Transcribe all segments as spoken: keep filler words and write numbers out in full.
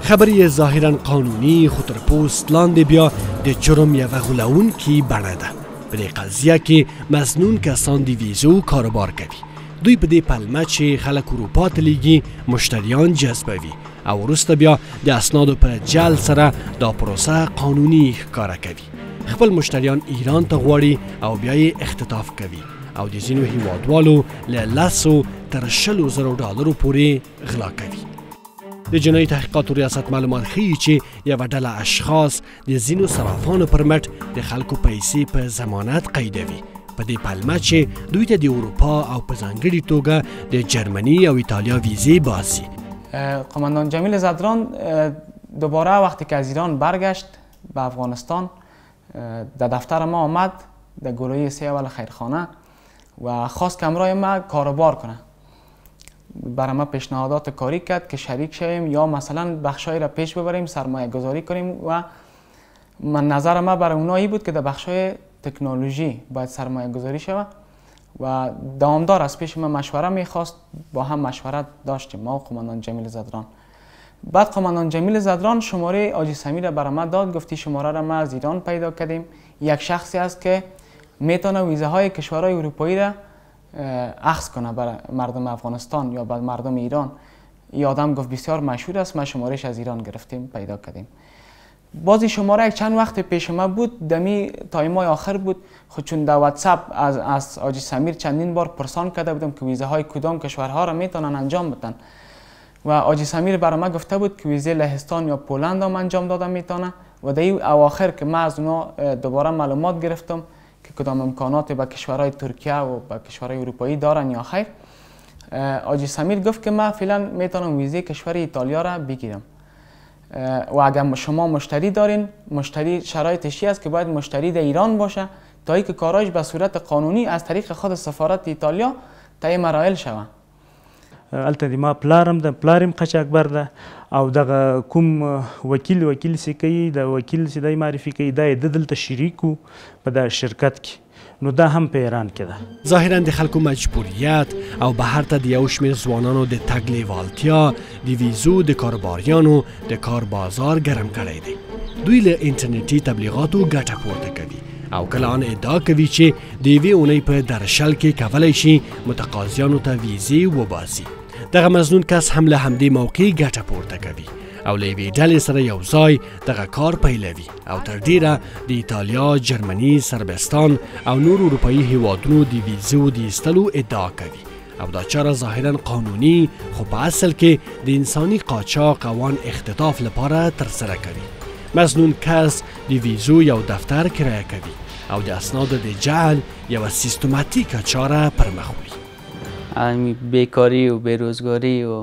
خبری ظاهرا قانونی خطر پوست لاندې بیا د جرم یوه غولونکې بڼه ده په دې قضیه کې مظنون کسان د ویزو کاروبار کوي. دوی په دې پلمه چې خلک اروپا ته لیږي مشتریان جذبوي او وروسته بیا د اسنادو په جعل سره دا پروسه قانوني ښکاره کوي. خپل مشتریان ایران ته غواړي او بیا یې اختطاف کوي او د ځینو هیوادوالو له لسو تر شلو زرو ډالرو پورې غلا کوي. د جنایي تحقیقاتو ریاست معلومات ښیي چې یوه ډله اشخاص د ځینو صرافانو پر مټ د خلکو پیسې په ضمانت قیدوي په دې پلمه چې دوی ته د اروپا او په ځانګړې توګه د جرمني او ایتالیا ویزې باسي. قماندان جمیل زدران دوباره وقتی که از ایران برگشت به افغانستان در دفتر ما آمد در گروه سه اول خیرخانه و خواست که همراه ما کاروبار کنه. برای ما پیشنهادات کاری کرد که شریک شویم یا مثلا بخشای را پیش ببریم سرمایه گذاری کنیم و من نظر ما برای اونایی بود که در بخشای تکنولوژی باید سرمایه گذاری شود و دوامدار از پیش ما مشوره میخواست. با هم مشورت داشتیم ما و قماندان جمیل زدران. بعد قماندان جمیل زدران شماره آجی سمیر را برای ما داد، گفتی شماره را ما از ایران پیدا کردیم، یک شخصی است که میتونه ویزه های کشورهای اروپایی را اخذ کنه برای مردم افغانستان یا برای مردم ایران. این آدم گفت بسیار مشهور است، ما شمارهش از ایران گرفتیم پیدا کردیم. بازی شماره یک چند وقت پیش ما بود، دمی تایمای آخر بود. خود چون در واتساپ از از آجی سمیر چندین بار پرسان کرده بودم که ویزه های کدام کشورها را میتونن انجام بدن و آجی سمیر برای ما گفته بود که ویزه لهستان یا پولند هم انجام داده میتونه و در این اواخر که ما از اونا دوباره معلومات گرفتم که کدام امکانات به کشورهای ترکیه و به کشورهای اروپایی دارن یا خیر. آجی سمیر گفت که ما فعلا میتونم ویزه کشور ایتالیا را بگیرم و اگر شما مشتری دارین، مشتری شرایطش است که باید مشتری در ایران باشه تا اینکه کارایش به صورت قانونی از طریق خود سفارت ایتالیا طی مراحل شوه. البته ما پلارم د پلارم قاچاقبر ده او دغه کوم وکیل وکیل چې کوي د وکیل چې دی معرفي کوي دا د دلته شریکو په د شرکت کې نو دا هم په ایران کې ده. ظاهرا د خلکو مجبوریت او بهر ته د یو شمېر ځوانانو د تګ لیوالتیا د ویزو د کاروباریانو د کار بازار ګرم کړی دی. دوی له انټرنیټي تبلیغاتو ګټه پورته کوي او کله آن ادعا کوي چې د یوې اونۍ په درشل کې کولی شي متقاضیانو ته ویزې وباسي. دغه مظنون کس هم له همدې موقع ګټه پورته کوي او له یوې ډلې سره یو ځای دغه کار پیلوي او تر ډیره د ایتالیا، جرمني، سربستان او نور اروپایي هیوادونو د ویزو د ایستلو ادعا کوي او دا چاره ظاهرا قانوني خو په اصل کې د انساني قاچاق او آن اختطاف لپاره ترسره کوي. مظنون کس د ویزو یو دفتر کرایه کوي او د اسناد د جعل یوه سیستماتیکه چاره پر مخ وړي. همین بیکاری و بیروزگاری و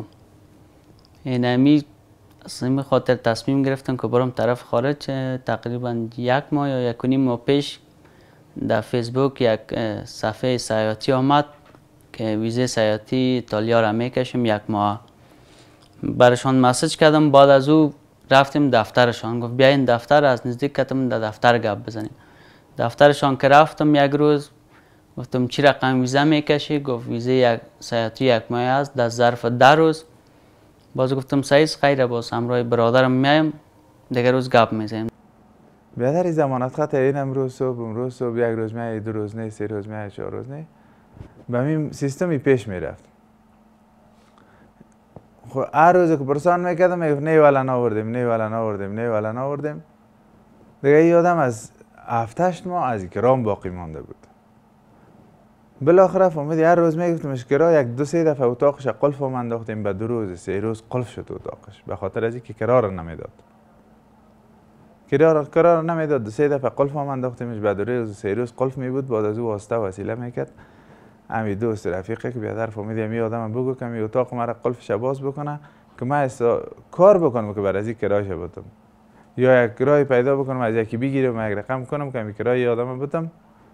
اینمی از این خاطر تصمیم گرفتم که برم طرف خارج. تقریبا یک ماه یا یک و نیم ماه پیش در فیسبوک یک صفحه سیاحتی آمد که ویزه سیاحتی ایتالیا را میکشیم یک ماه. برشان مسیج کردم، بعد از او رفتیم دفترشان. گفت بیاین دفتر، از نزدیک کتم در دفتر گپ بزنیم. دفترشان که رفتم یک روز گفتم چی رقم ویزه میکشی؟ گفت ویزه یک سیاحتی یک ماه است در ظرف ده روز. باز گفتم سایز خیره، باز همراه برادرم میایم دیگر روز گپ میزنیم. بیادر ضمانت خط این امروز صبح امروز صبح یک روز میای، دو روز نه، سه روز میای، چهار روز نه. به همین سیستمی پیش میرفت. خب هر روز که پرسان میکردم میگفت نه والا ناوردیم، نه والا ناوردیم، نه والا ناوردیم. دیگه یادم از هفت هشت ماه از کرام باقی مانده بود. بالاخره فهمیدی هر روز میگفتمش کرا یک دو سه دفعه اتاقش قلف هم انداختیم، به دو روز سه روز قلف شد اتاقش به خاطر از اینکه کرا را نمیداد. کرا کرا را نمیداد، دو سه دفعه قلف هم انداختیمش، به دو روز سه روز قلف می بود. بعد از او واسطه وسیله میکرد امی دوست رفیقه که بیادر فهمیدی می آدم بگو که می اتاق مرا قلفش باز بکنه که من کار بکنم که بر از این کرایش بدم یا یک کرای پیدا بکنم از یکی بگیرم یک رقم کنم که می کرای آدم بدم.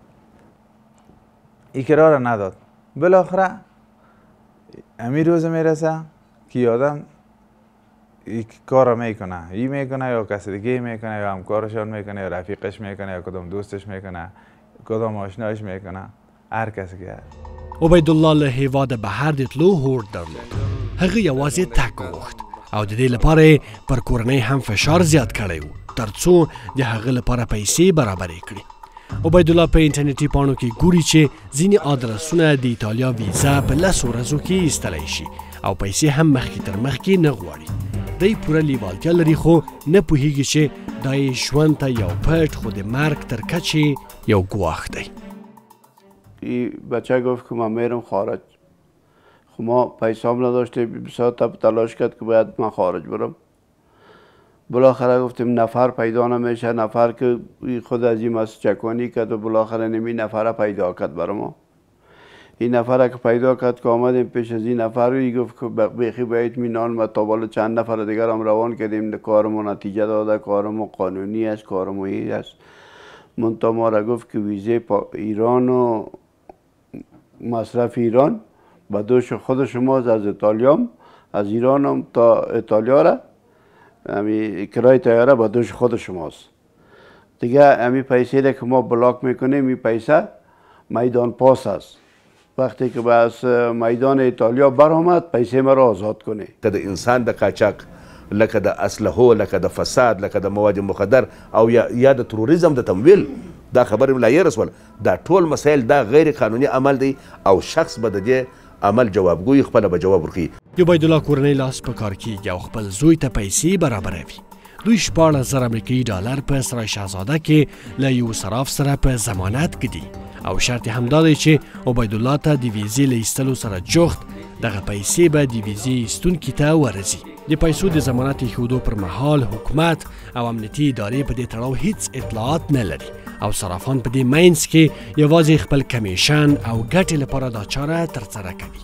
این کرا را نداد. بالاخره امی روز میرسه که آدم این کار را میکنه، ای میکنه یا کسی دیگه میکنه یا همکارشان میکنه یا رفیقش میکنه یا کدام دوستش میکنه، کدام آشنایش میکنه، هر کسی که عبیدالله له هیواد بهر د تلو هوډ درلود. هغه یوازې تګ غوښت او د دې لپاره پر کورنۍ هم فشار زیات کړی و ترڅو د هغه لپاره پیسې برابرې کړي. عبیدالله په انټرنیټي پاڼو کې ګوري چې ځینې ادرسونه د ایټالیا ویزا په لسو ورځو کې ایستلی شي او پیسې هم مخکې تر مخکې نه غواړي. دی پوره لیوالتیا لري خو نه پوهیږي چې دا یې ژوند ته یو پټ خو د مرګ تر کچې یو ګواښ دی. این بچه گفت که من میرم خارج. خب ما پیسام نداشتیم، بسیار تلاش کرد که باید من خارج برم. بالاخره گفتیم نفر پیدا نمیشه، نفر که خود از این ماست چکانی کرد و بالاخره نمی نفر پیدا کرد برای ما. این نفر که پیدا کرد که آمدیم پیش از این نفر روی گفت که بیخی به اطمینان و تا بالا چند نفر دیگر هم روان کردیم. کارمون نتیجه داده، کارمون قانونی است، کارمون این است. منتها ما را گفت که ویزه ایران و مصرف ایران به دوش خود شماست، از ایتالیام از ایران هم تا ایتالیا را امی کرای تیاره با دوش خود شماست. دیگه امی پیسه را که ما بلاک میکنیم این پیسه میدان پاس است. وقتی که از میدان ایتالیا برآمد پیسه ما را آزاد کنه. که د انسان د قاچاق، لکه د اسلحو، لکه د فساد، لکه د مواد مخدر او یا د تروریزم د تمویل، دا خبر لا یې رسول. دا ټول مسایل دا غیر قانوني عمل دی او شخص به د دې عمل جوابګوی خپل به جواب ورکړي. د عبیدالله کورنۍ لاس په کار کیږي او خپل زوی ته پیسې برابروي. دوی شپاړس زره امریکایي ډالر په سرای شهزاده کې له یو صراف سره په ضمانت کې دي او شرط یې همدا دی چې عبیدالله ته د ویزې له ایستلو سره جوخت دغه پیسې به د ویزې ایستونکي ته ورځي. د پیسو د ضمانت ایښودو پر مهال حکومت او امنیتي ادارې په دې تړاو هیڅ اطلاعات نه لري او صرافان په دې مینځ کې یوازې خپل کمیشن او ګټې لپاره دا چاره ترسره کوي.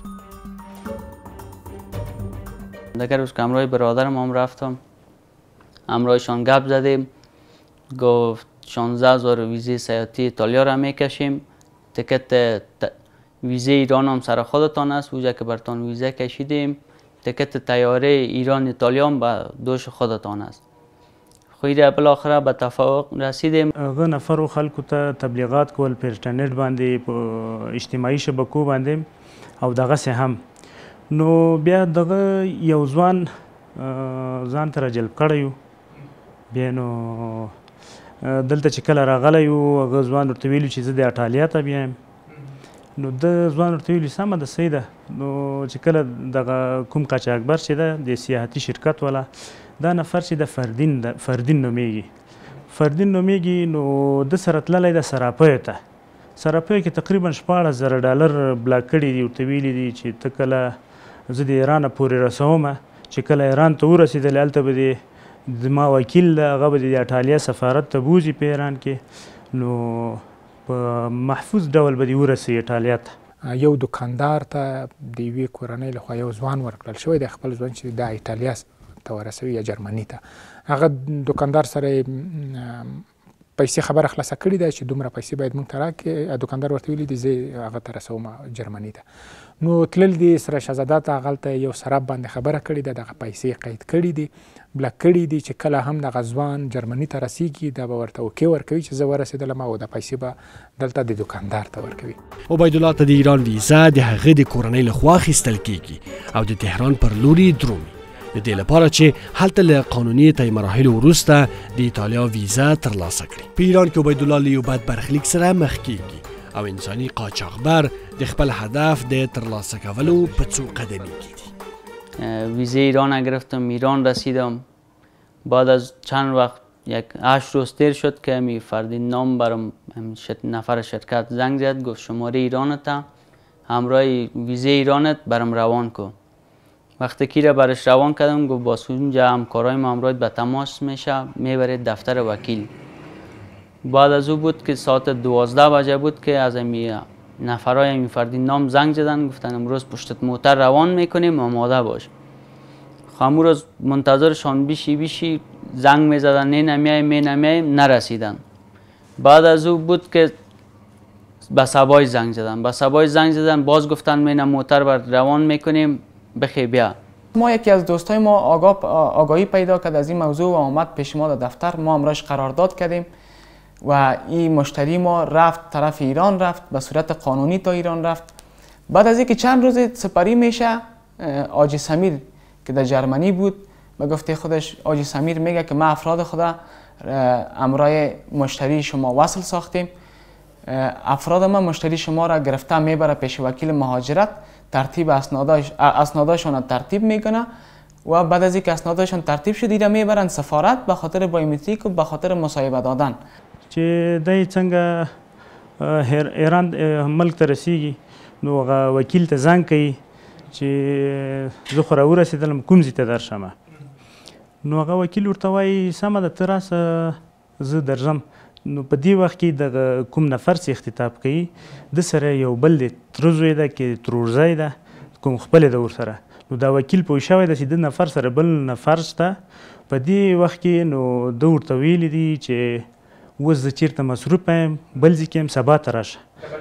دیگر روز که همراه برادرم هم رفتم، همراهشان گپ زدیم، گفت شانزده هزار ویزه سیاحتی ایتالیا را میکشیم، تکت ویزه ایران هم سر خودتان است، اوجا که برتان ویزه کشیدیم، تکت تیاره ایران ایتالیا هم به دوش خودتان است. خویده بالاخره به توافق رسیدیم. هغه نفرو خلکو ته تبلیغات کول په انټرنیټ باندې، په اجتماعي شبکو باندې او دغسې هم. نو بیا دغه یو ځوان ځان ته راجلب کړی و. بیا نو دلته چې کله راغلی و هغه ځوان ورته ویلي چې زه د اټالیا ته بیایم. نو د ځوان ورته ویلي سمه ده صحیح ده. نو چې کله دغه کوم قاچاقبر چې ده د سیاحتي شرکت والا، دا نفر چې د فردین ده، فردین نومیږي فردین نومیږي نو د سره تللی ده سراپیو ته. سراپیو کې تقریبا شپاړس زره ډالر بلاک کړي دي. ورته ویلي دي چې ته کله زه د ایرانه پورې رسومه، چې کله ایران ته ورسېدلی هلته به د زما وکیل ده، هغه به د اټالیا سفارت ته بوځي په ایران کې، نو په محفوظ ډول به دې ورسوي ایټالیا ته. یو دوکاندار ته د یوې کورنۍ لخوا یو ځوان ورکړل شوی دی، خپل ځوان چې د ایټالیا ته ورسوي یا جرمني ته. هغه دوکاندار سره پیسې خبره خلاصه کړې ده چې دومره پیسې باید موږ ته راکړې. دوکاندار ورته ویلي دي زه هغه ته رسوم جرمني ته. نو تلل دي سره شهزاده ته، هغلته یو صراف باندې خبره کړې ده، دغه پیسې قید کړي دي، بلاک کړي دي، چې کله هم دغه ځوان جرمني ته رسیږي دا به ورته اوکې ورکوي چې زه ورسېدلم او د پیسې به دلته د دوکاندار ته ورکوي. عبیدالله ته د ایران ویزا د هغه د کورنۍ لخوا اخیستل کیږي او د تهران پر لوري درومي، د دې لپاره چې هلته له قانوني طی مراحلو وروسته د ایټالیا ویزا ترلاسه کړي. په ایران کې عبیدالله له یو بد برخلیک سره مخ کیږي او انساني قاچاقبر د خپل هدف د ترلاسه کولو په څو قدمي کې دي. ویزه ایران گرفتم، ایران رسیدم. بعد از چند وقت یک هشت روز تیر شد که می فردین نام برام نفر شرکت زنگ زد، گفت شماره ایرانت همراه ویزه ایرانت برام روان کن. وقتی که را برش روان کردم گفت با اونجا همکارای ما همراه به تماس میشه، میبرید دفتر وکیل. بعد از او بود که ساعت دوازده بجه بود که از امی نفرای امی فردین نام زنگ زدن، گفتن امروز پشتت موتر روان میکنیم، آماده باش. خامو روز منتظرشان بیشی بیشی زنگ میزدن، نه نمیایم می نمیایم، نرسیدن. بعد از او بود که به سبای زنگ زدن، به سبای زنگ زدن باز گفتن می موتر بر روان میکنیم، بخی بیا. ما یکی از دوستای ما آگاه آگاهی پیدا کرد از این موضوع و آمد پیش ما در دفتر. ما امراش قرارداد کردیم و این مشتری ما رفت طرف ایران، رفت به صورت قانونی تا ایران رفت. بعد از اینکه چند روز سپری میشه، آجی سمیر که در جرمنی بود به گفته خودش آجی سمیر میگه که ما افراد خدا امرای مشتری شما وصل ساختیم. افراد ما مشتری شما را گرفته میبره پیش وکیل مهاجرت، ترتیب اسناداش اسناداشون ترتیب میکنه و بعد از اینکه اسناداشون ترتیب شد دیگه میبرن سفارت به خاطر بایومتریک و به خاطر مصاحبه دادن. چې دای څنګه ایران ملک ته رسیږي نو هغه وکیل ته زنګ کوي چې زه خو راورسېدلم کوم ځای ته درشم. نو هغه وکیل ورته وایي سمه ده ته راسه زه درځم. نو په دې وخت کې دغه کوم نفر چې اختطاف کوي د سره یو بل دی تره زوی ده کې ترورزی ده کوم خپلې ده ورسره. نو دا وکیل پوه شوی ده چې د نفر سره بل نفر شته. په دې وخت کې نو ده ورته ویلي دي چې اوس زه چېرته مصروفه یم بل ځای کې یم سبا ته راشه.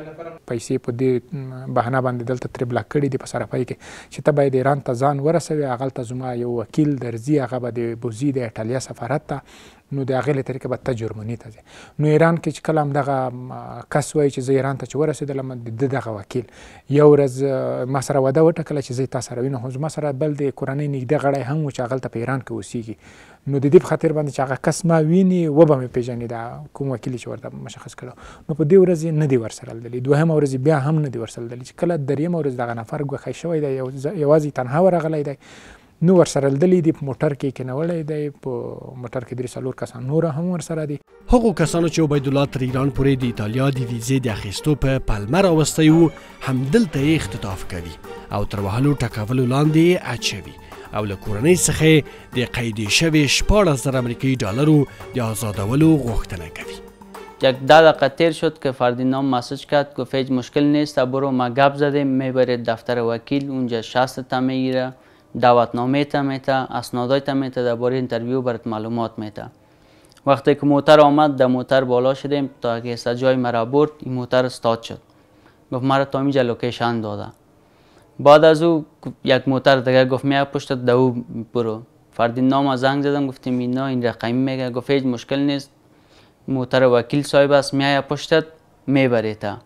پیسې په دې بهانه باندې دلته ترې بلاک کړي دي په صرافۍ کې چې ته باید ایران ته ځان ورسوې. هغلته زما یو وکیل درځي، هغه به د بوزي د ایټالیا سفارت ته، نو د هغې له طریقې به ته جرمني ته ځې. نو ایران کې چې کله هم دغه کس وایي چې زه ایران ته چې ورسېدلم د ده دغه وکیل یو ورځ ما سره وعده وټاکله چې زه تا سره وینم، خو زما سره بل د کورنۍ نږدې غړی هم و چې هغلته په ایران کې اوسېږي. نو د دې په خاطر باندې چې هغه کس ما ویني وبه مې پېژني دا کوم وکیل چې ورته مشخص کړی، نو په دې ورځ یې نه دي ورسره لیدلي. دوهمه ورځ بیا هم نه دي ورسره لیدلي. چې کله دریمه ورځ دغه نفر ګوښی شوی دی، یوازې تنها ورغلی دی، نو ورسره لیدلي دي. په موټر کې کېنولی دی، په موټر کې درې څلور کسان نور هم ورسره دي. هغو کسانو چې عبیدالله تر ایران پورې د ایټالیا د ویزې د اخیستو په پلمه راوستی و همدلته یې اختطاف کوي او تر وهلو ټکولو لاندې یې اچوي او له کورنۍ څخه د قیدې شوې شپاړس زره امریکایي ډالرو د آزادولو غوښتنه کوي. یک ده دقیقه تیر شد که فردیناند مسیج کرد گفت هیچ مشکل نیست برو، ما گپ زدیم میبرید دفتر وکیل اونجا شست تا میگیره، دعوتنامه تا میته، اسنادای تا میته، درباره اینترویو برات معلومات میته. وقتی که موتر آمد در موتر بالا شدیم تا که از جای مرا برد این موتر استارت شد. گفت مرا تا اینجا لوکیشن داده. بعد از او یک موتر دیگه گفت میای پشت دو برو. فردیناند زنگ زدم گفتیم اینا این رقمی میگه، گفت هیچ مشکل نیست موتر وکیل صاحب است میای پشتت میبریته.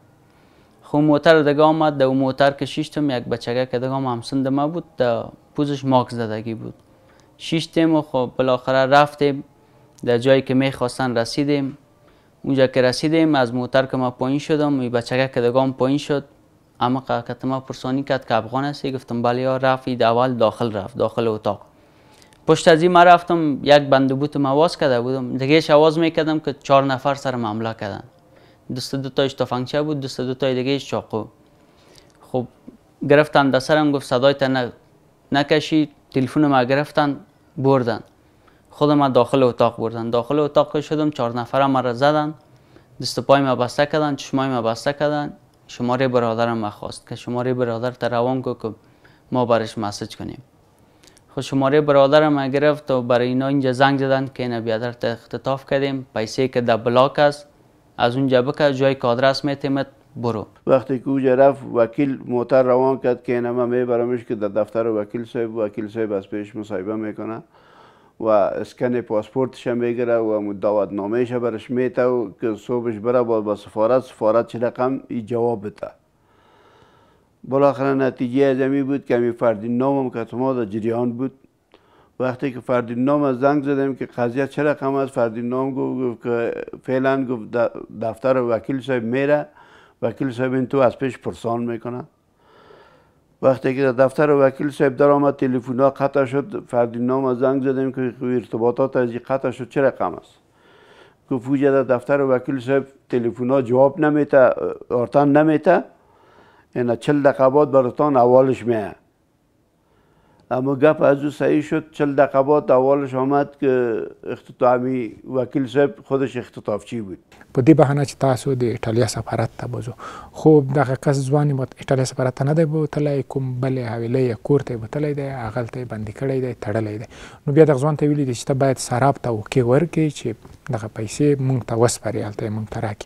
خب موتر دیگه آمد، در موتر که شیشتم یک بچگه که دیگه همسن ما بود در پوزش ماکس زدگی بود. شیشتیم و خب بالاخره رفتیم در جایی که میخواستن رسیدیم. اونجا که رسیدیم از موتر که ما پایین شدم و بچگه که دیگه هم پایین شد، اما که ما پرسانی کرد که افغان هستی؟ گفتم بله یا. رفت اول داخل رفت داخل اتاق. پشت از این ما رفتم یک بندبوت مواز کرده بودم دیگهش آواز میکردم که چهار نفر سر معامله کردن. دست دوتایش تفنگچه بود، دست دوتای دیگهش چاقو. خب گرفتن دسترم، گفت صدای تا نکشی. تلفن ما گرفتن بردن، خودم ما داخل اتاق بردن. داخل اتاق شدم، چهار نفر ما را زدن، دست پای ما بسته کردن، چشمای ما بسته کردن. شماره برادرم ما خواست که شماره برادر تا روان کو که ما برش مسیج کنیم. خود شماره برادرم ما گرفت و برای اینا اینجا زنگ زدن که اینا بیادر تا اختطاف کردیم، پیسه که در بلاک است از اونجا بکر، جای که آدرس میتیمت برو. وقتی که اونجا رفت وکیل موتر روان کرد که اینا ما میبرمش که در دفتر وکیل صاحب، وکیل صاحب از پیش مصاحبه میکنه و اسکن پاسپورتش میگیره و دعوتنامهش برش میته و که صبحش بره با سفارت، سفارت چه رقم ای جواب بده. بالاخره نتیجه از امی بود که امی فردیناند هم که ما در جریان بود. وقتی که فردیناند زنگ زدیم که قضیه چه رقم است، فردیناند گفت که فعلا گفت دفتر وکیل صاحب میره، وکیل صاحب این تو از پیش پرسان میکنه. وقتی که در دفتر وکیل صاحب در آمد تلفن‌ها قطع شد، فردیناند زنگ زدیم که ارتباطات از این قطع شد چه رقم است. گفت فوجا در دفتر وکیل صاحب تلفن‌ها جواب نمیته، آرتان نمیته، اینا چل دقیقه بعد براتان اولش میه. اما گپ از او صحیح شد، چل دقیقه بعد اولش آمد که اختطامی وکیل صاحب خودش اختطافچی بود. په دې بهانه چې تاسو د ایټالیا سفارت ته بوزو، خو دغه کس ځوان مو ایټالیا سفارت ته نه دی بوتلی، کوم بلې حویلې یا کور ته یې بوتلی دی، هغلته یې بندي کړی دی، تړلی دی. نو بیا دغه ځوان ته ویلي دي چې ته باید سراب ته اوکې ورکړې چې دغه پیسې مونږ ته وسپارې، هلته یې مونږ ته راکړي.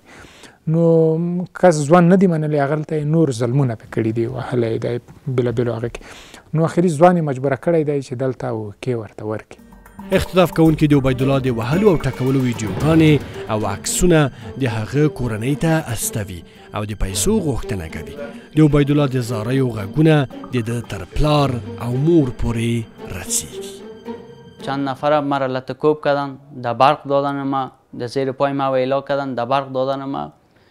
نو کس ځوان نه دی منلی، هغلته یې نور ظلمونه پې کړي دي، وهلی دی بېلابېلو هغه کې. نو اخري ځوان یې مجبوره کړی دی چې دلته اوکې ورته ورکړي. اختطاف کوونکي د عبیدالله د وهلو او ټکولو ویډیوګانې او عکسونه د هغه کورنۍ ته استوي او د پیسو غوښتنه کوي. د عبیدالله د زاریو غږونه د ده تر پلار او مور پورې رسیږي. چند نفر مرا لطکوب کردن، در برق دادن ما، در زیر پای ما ویلا کردن، در برق دادن ما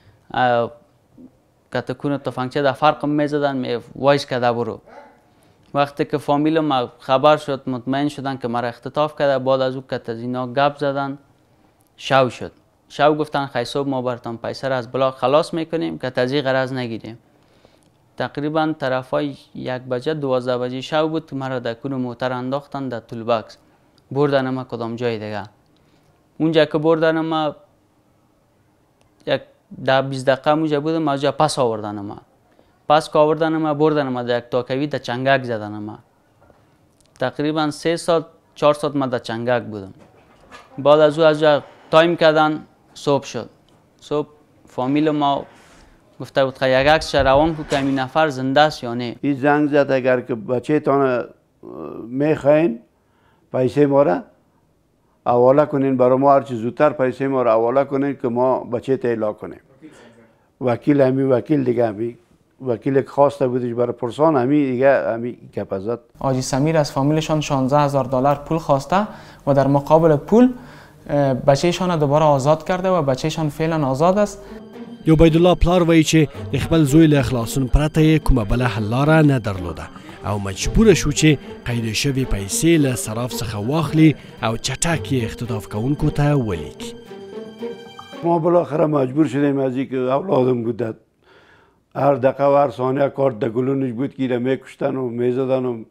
کتکون تفنگچه در فرقم میزدن، می وایس کده برو. وقتی که فامیل ما خبر شد مطمئن شدن که مرا اختطاف کرده، بعد از او که از اینا گپ زدن شو شد. شو گفتن خیصوب ما برتان پیسر از بلاک خلاص میکنیم که از این غرض نگیریم. تقریبا طرفای یک بجه دوازده بجه شو بود که مرا در کون موتر انداختن در تولباکس بردن ما کدام جای دیگه. اونجا که بردن ما یک ده بیست دقیقه موجه بودم، از جا پس آوردن ما پس که آوردن ما بردن ما در یک تاکوی در چنگک زدن ما. تقریبا سه ساعت چهار ساعت ما در چنگک بودم. بعد از او از جا تایم کردن، صبح شد. صبح فامیل ما گفته بود که یک عکس روان کو که این نفر زنده است یا نه. این زنگ زد اگر که بچه تان میخواین پیسه ما را حواله کنین، برای ما هرچی زودتر پیسه ما را حواله کنین که ما بچه تا اعلا کنیم. وکیل همی وکیل دیگه همی وکیل خواسته بودش برای پرسان همی دیگه همی کپزد. آجی سمیر از فامیلشان شانزده هزار دلار پول خواسته و در مقابل پول بچهشان دوباره آزاد کرده و بچهشان فعلا آزاد است. عبیدالله پلار وایي چې د خپل زوی له خلاصون پرته یې کومه بله حل لاره نه درلوده او مجبور شو چې قید شوې پیسې له صراف څخه واخلي او چټک یې اختطاف کوونکو ته ولیکي. ما بالاخره مجبور شدیم از اینکه اولادم بودد هر دقیقه و هر ثانیه کارت در گلونش بود که میکشتن و میزدن و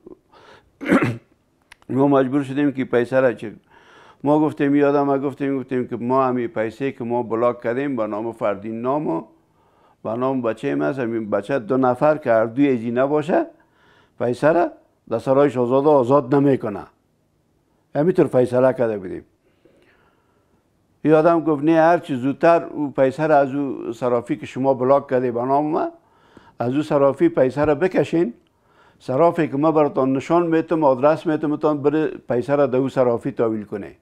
ما مجبور شدیم که پیسه را چه ما گفتیم یادم ما گفتیم گفتیم که ما همی پیسه که ما بلاک کردیم به نام فردین نام و به نام بچه ما همین بچه دو نفر که هر دوی ایزی نباشه پیسه را در سرای شاهزاده آزاد نمیکنه. همینطور فیصله کرده بودیم. یادم گفت نه هر چی زودتر او پیسه را از او صرافی که شما بلاک کرده به نام ما از او صرافی پیسه را بکشین. صرافی که ما براتون نشان میتم آدرس میتم تان بره پیسه را در او صرافی تحویل کنه.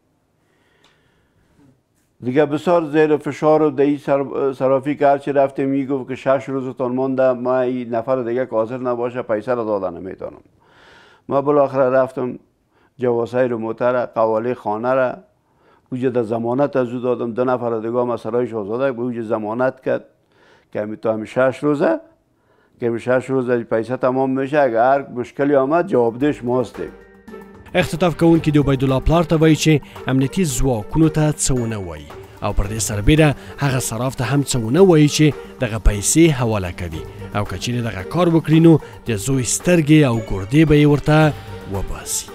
دیگه بسیار زیر فشار و دهی صرافی که هرچی رفته میگفت که شش روزتان مانده ما این نفر دیگه که حاضر نباشه پیسه را دادن نمیتونم. ما بالاخره رفتم جواسای رو موتر قواله خانه را اوجه در زمانت از او دادم. دو نفر دیگه ما سرای شاهزاده به اوجه زمانت کرد که همی تا همی شش روزه که همی شش روزه پیسه تمام میشه. اگر هر مشکلی آمد جوابدهش ماستیم. اختطاف کوونکي د عبیدالله پلار ته وایي چې امنیتي ځواکونو ته څه ونه وایي او پر دې سربیره هغه صراف ته هم څه ونه وایي چې دغه پیسې حواله کوي او که چیرې دغه کار وکړي نو د زوی سترګې او ګردې به یې ورته وباسي.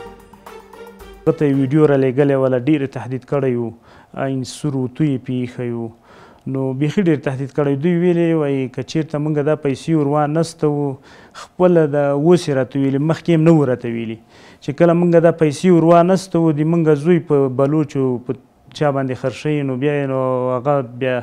ته یې ویډیو رالیږلی وله ډېر تهدید کړی و این سور و توی یې پیښی و نو بیخي ډېر تهدید کړی. دوی ویلې وایي که چېرته موږ دا پیسې ور وانستو خپله د اوس یې راته ویلي مخکې هم نه و راته ویلي چې کله موږ دا پیسې ور وانستو د موږ زوی په بلوچو په چا باندې خرڅوي نو بیا یې نو هغه بیا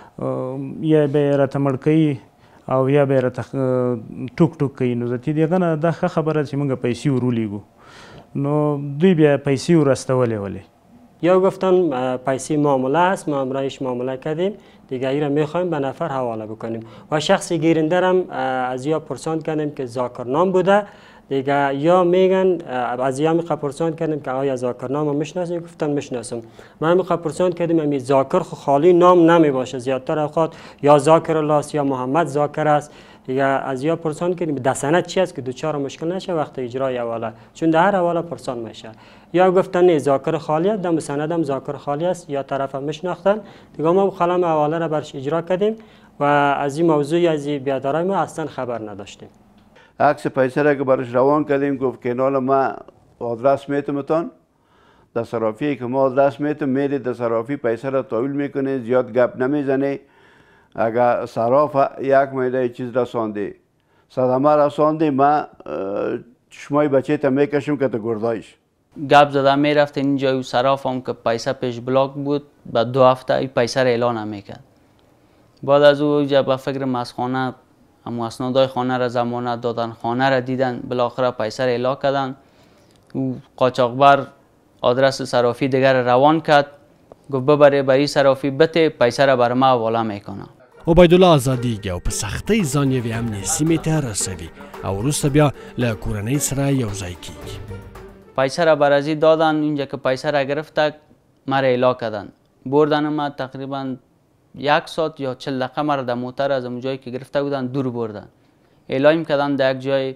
یا به یې راته مړ کوي او یا به یې راته ټوک ټوک کوي. نو زه د هغه نه دا ښه خبره چې موږ پیسې ور ولیږو نو دوی بیا پیسې ور استولې ولې. یا گفتن پیسې معامله است ما امرایش معامله کردیم دیگه ای را میخوایم به نفر حواله بکنیم و شخص گیرنده هم از یا پرسان کردیم که زاکرنام بوده دیگه یا میگن از یا میخوا پرسان کردیم که آیا زاکرنام رو میشناسیم گفتن میشناسم. من میخوا پرسان کردیم امی زاکر خو خالی نام نمی باشه زیادتر اوقات یا زاکر الله است یا محمد زاکر است دیگه از یا پرسان کردیم دسنت چی است که دوچار مشکل نشه وقت اجرای حواله چون در هر حواله پرسان میشه. یا گفتن نه زاکر خالی است دم سندم زاکر خالی است یا طرف میشناختن دیگه ما قلم حواله را برش اجرا کردیم و از این موضوع از این بیادرای ما اصلا خبر نداشتیم. عکس پیسه را که برش روان کردیم گفت که نال ما آدرس میتمتان در صرافی که ما آدرس میتم میری در صرافی پیسه را تحویل میکنه زیاد گپ نمیزنه. اگر صراف یک میده چیز رسانده صدمه رسانده ما چشمای بچه تا میکشم که تا گردایش گپ زده میرفت اینجا و صراف هم که پیسه پیش بلاک بود بعد دو هفته این پیسه را اعلان نمیکرد. بعد از او جا به فکر مسخانه هم اسنادای خانه را ضمانت دادن خانه را دیدن بالاخره پیسه را اعلان کردن. او قاچاقبر آدرس صرافی دیگر را روان کرد گفت ببره بری صرافی بته پیسه را بر ما حواله میکنه. عبیدالله ازادیږي او په سختۍ ځان یوې امنې سیمې ته رسوي او وروسته بیا له کورنۍ سره یو ځای کیږي. پیسه را برازی دادن. اینجا که پیسه را گرفته مرا اعلا کردن، بردن ما تقریبا یک ساعت یا چل دقیقه مرا در موتر از اون جایی که گرفته بودن دور بردن. اعلایم کردن در یک جای،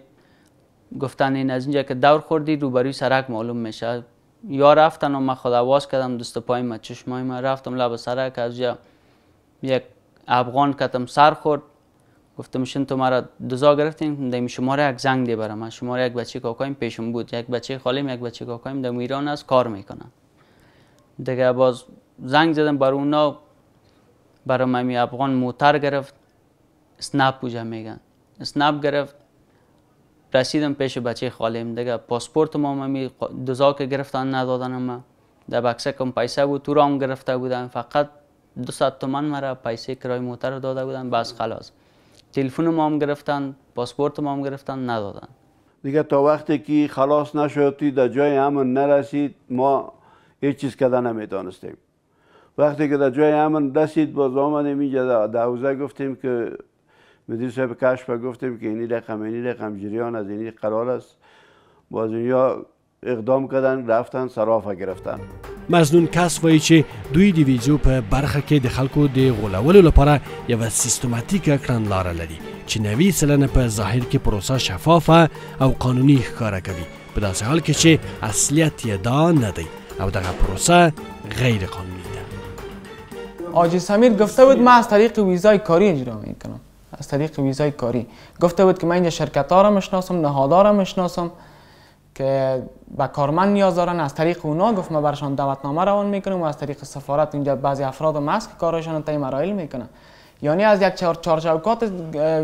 گفتن این از اینجا که دور خوردی روبروی سرک معلوم میشه. یا رفتن و من خود آواز کردم، دست پای ما چشمای ما رفتم لب سرک، از جا یک افغان کتم سر خورد. گفتم شن تو مرا دزا گرفتین، دیم شماره یک زنگ دی برام. شماره یک بچه کاکایم پیشم بود، یک بچه خالیم یک بچه کاکایم در ایران است کار میکنن. دیگه باز زنگ زدم بر اونا، برام می افغان موتر گرفت، اسنپ پوجا میگن، اسنپ گرفت. رسیدم پیش بچه خالیم، دیگه پاسپورت ما می دزا که گرفتن ندادن. ما در بکسه کم پیسه بود تو رام گرفته بودن، فقط دوصد تومن مرا پیسه کرای موتر داده بودن، بس خلاص. تلفن ما هم گرفتن، پاسپورت ما هم گرفتن ندادن. دیگه تا وقتی که خلاص نشدی در جای امن نرسید ما هیچ چیز کده نمیتونستیم. وقتی که در جای امن رسید باز آمدیم اینجا در حوزه گفتیم که مدیر صاحب کشف گفتیم که اینی رقم اینی رقم جریان از اینی قرار است. باز اینجا اقدام کردن، رفتن صرافه گرفتن. مزنون کس وایي چې دوی د ویزو په برخه کې د خلکو د غولولو لپاره یوه سیستماتیکه کړنلاره لري چې نوي سلنه په ظاهر کې پروسه شفافه او قانوني ښکاره کوي، په داسې حال کې چې اصلیت یې دا نه دی او دغه پروسه غیر قانونی ده. آجی سمیر گفته بود من از طریق ویزای کاری اجرا میکنم، از طریق ویزای کاری. گفته بود که من اینجا شرکت ها را مشناسم، نهادها را مشناسم که به کارمند نیاز دارن، از طریق اونا گفت ما برشان دعوتنامه روان میکنم و از طریق سفارت اینجا بعضی افراد ماست که کارشان طی مراحل میکنن. یعنی از یک چهار چارچوکات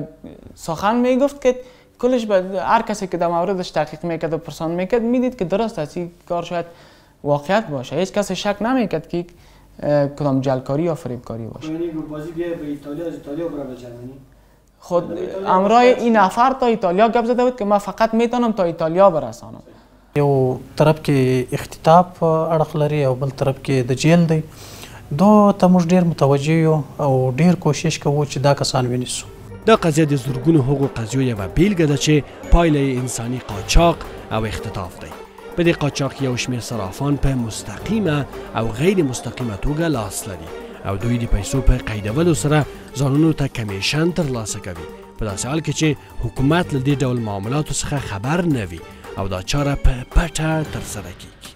سخن میگفت که کلش به هر کسی که در موردش تحقیق میکرد و پرسان میکرد میدید که درست است این کار شاید واقعیت باشه. هیچ کسی شک نمیکرد که کدام جلکاری یا فریبکاری باشه. یعنی بازی بیا به ایتالیا، از ایتالیا برای جرمنی. خود امرای این نفر تا ایتالیا گپ زده بود که من فقط میتونم تا ایتالیا برسانم. یو طرف کې اختطاف اړخ لري او بل طرف کې د جیل دی. دو ته موږ ډیر متوجه یو او ډیر کوشش کوو چې دا کسان ونیسو. دا قضیه د زرګونو هغو قضیو یوه بیلګه ده چې پایله انساني قاچاق او اختطاف دی. په دې قاچاق یو شمېر صرافان په مستقیمه او غیر مستقیمه توګه لاس لري او دوی د پیسو په قیدولو سره ځانونو ته کمیشن ترلاسه کوي، په داسې حال کې چې حکومت له دې ډول معاملاتو څخه خبر نه وي او دا چاره په پټه ترسره کیږي.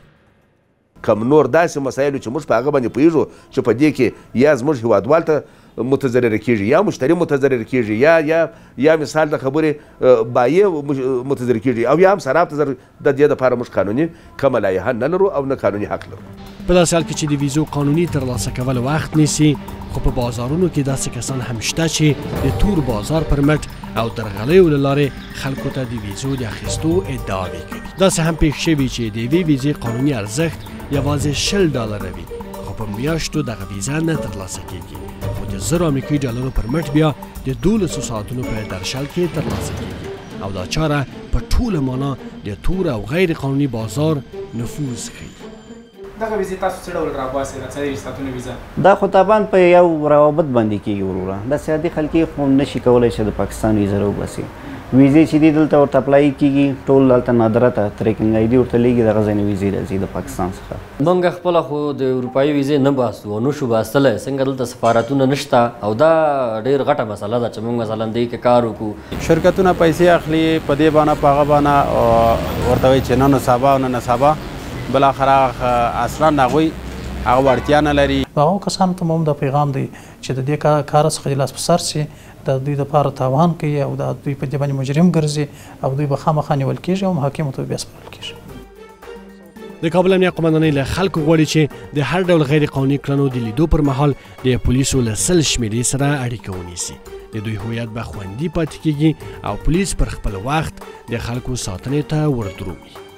کم نور داسې مسایلو چې موږ په هغه باندې پوهېږو چې په دې کې یا زموږ هېوادوال ته متضرره کیږي یا مشتری متضرر کیږي یا یا یا مثال د خبرې بایع متضرر کیږي او یا هم صراف ته د دې دپاره موږ قانوني کومه لایحه نه لرو او نه قانوني حق لرو. په داسې حال کې چې د ویزو قانوني ترلاسه کول وخت نیسي، خو په بازارونو کې داسې کسان هم شته چې د تور بازار پر مټ او درغلیو له لارې خلکو ته د ویزو د اخیستو ادعاوې کوي. داسې هم پېښ شوي چې د یوې ویزې قانوني ارزښت یوازې شل ډالره وي، خو په میاشتو دغه ویزه نه ترلاسه کیږي، خو د زرو امریکایي ډالرو پر مټ بیا د دولسو ساعتونو په درشل کې ترلاسه کیږي او دا چاره په ټوله معنا د تور او غیر قانوني بازار نفوذ ښیي. دغه ویزې تاسو څه ډول راباسئ د څلوېښت ساعتونو ویزه؟ دا خو طبعا په یو روابط باندې کېږي وروره. داسې عادي خلک خو نشي کولی چې د پاکستان ویزه راوباسي. ویزې چې دي دلته ورته اپلای کېږي، ټول دلته نادره ته ټریکنګ آی ډي ورته لیږي، دغه ځای نه ویزې راځي د پاکستان څخه. موږ خپله خو د اروپایي ویزې نه باسو او نه شو باسلی، څنګه دلته سفارتونه نشته او دا ډېر غټه مسله ده چې موږ مثلا دې کې کار وکړو. شرکتونه پیسې اخلي په دې باندې په هغه باندې ورته وایي چې نن سبا او نن سبا بالاخره اصلا هغوی هغه وړتیا نه لري. هغو کسانو ته هم دا پیغام دی چې د دې کار څخه د لاس په سر شي، د دوی دپاره تاوان کوي او د دوی په دې باندې مجرم ګرځي او دوی به خامخا نیول کېږي او محاکمو ته بیا سپارل کېږي. د کابل امنیه قومندانۍ له خلکو غواړي چې د هر ډول غیر قانوني کړنو د لیدو پر مهال د پولیسو له سل شمېرې سره اړیکه ونیسي. د دوی هویت به خوندي پاتې کېږي او پولیس پر خپل وخت د خلکو ساتنې ته وردرومي.